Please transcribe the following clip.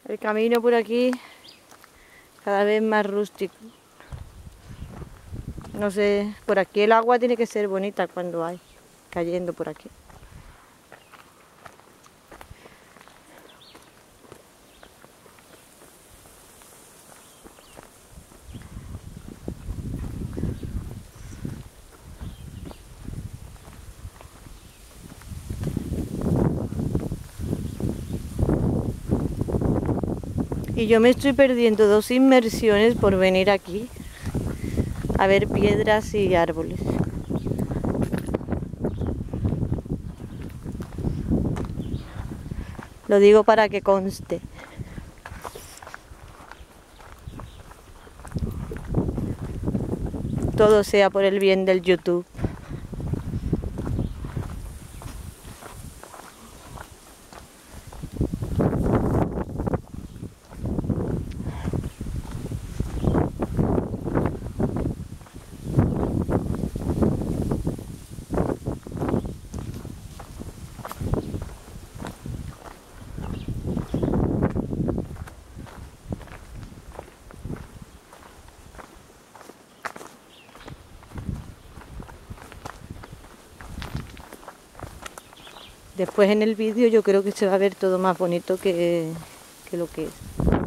El camino por aquí cada vez más rústico. No sé, por aquí el agua tiene que ser bonita cuando hay cayendo por aquí. Y yo me estoy perdiendo 2 inmersiones por venir aquí a ver piedras y árboles. Lo digo para que conste. Todo sea por el bien del YouTube. Después en el vídeo yo creo que se va a ver todo más bonito que lo que es.